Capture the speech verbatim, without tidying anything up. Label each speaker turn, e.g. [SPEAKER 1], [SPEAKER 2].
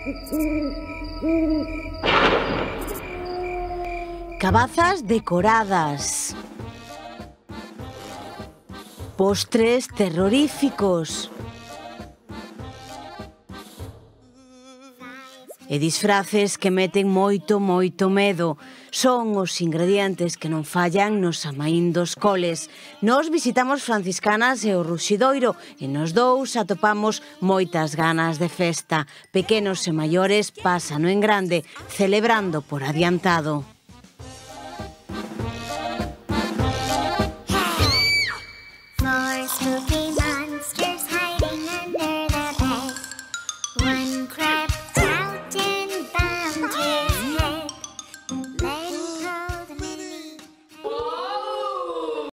[SPEAKER 1] Cabazas decoradas. Postres terroríficos. E disfraces que meten moito, moito medo. Son os ingredientes que non fallan nos Amaín dos Coles. Nos visitamos Franciscanas e o Ruxidoiro e nos dous atopamos moitas ganas de festa. Pequenos e maiores pasan en grande, celebrando por adiantado.
[SPEAKER 2] Flores, cookies.